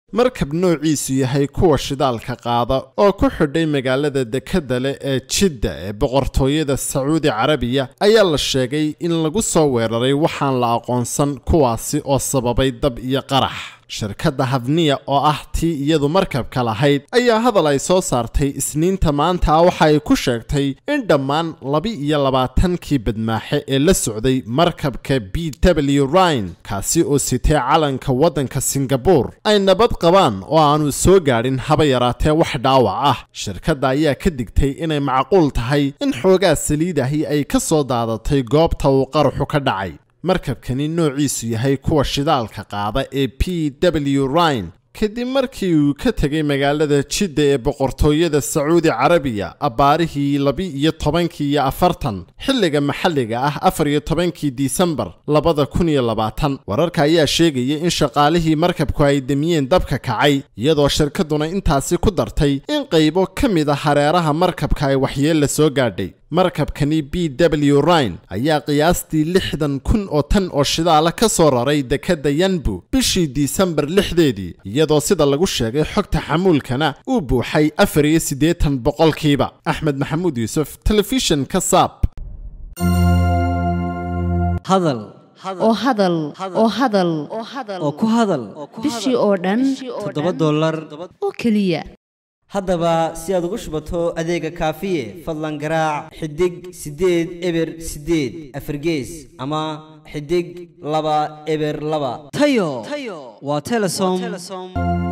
markab noociisu yahay kuwa shidaalka qaada oo ku xidhay magaalada dekedda leh ee Jidda ee boqortooyada Sacuudi Carabiya ayaa la sheegay in lagu soo weeraray waxaan la aqoonsan kuwaasi oo sababay dab iyo qarax. shirkadda Hafnia oo ah tii iyadu markabka lahayd ayaa hadal ay soo saartay Isniinta maanta waxa ay ku sheegtay in dhammaan 22kii badmaaxe ee la socday markabka BW Rhine kaasi oo sitay calanka waddanka Singapore ay nabad qabaan oo aanu soo gaadhin haba yaraatee wax dhaawac ah. shirkadda ayaa ka digtay inay macquul tahay in xoogaa saliidahi ay ka soo daadatay goobta uu qaraxu ka dhacay. markabkani noociisu yahay kuwa shidaalka qaada ee PW Rhine kadib markii uu ka tagay magaalada Jidda ee boqortooyada Sacuudi Carabiya abaarihii 12:40 xilliga maxalliga ah 14 Disembar 2020. wararka ayaa sheegaya in shaqaalihii markabku ay damiyeen dabka kacay iyadoo shirkaduna intaasi ku dartay in qaybo ka mid ah hareeraha markabka ay waxyeello soo gaadhay. markabkani BW Rhine ayaa qiyaastii 60,000 oo tan oo shidaal ka soo raray dekedda Yanbu bishii Disembar 6deedii iyadoo sida lagu sheegay xogta xamuulkana uu buuxay 84%. Axmed Maxamuud Yuusuf, telefishinka SAB. hadal oo ku hadal bishii oo dhan $7 oo kaliya. haddaba si aad ugu shubato adeega kaafiye fadlan garaac xidig 8 eber 8 afargees ama xidig 2 eber 2 tayo waa Telesom.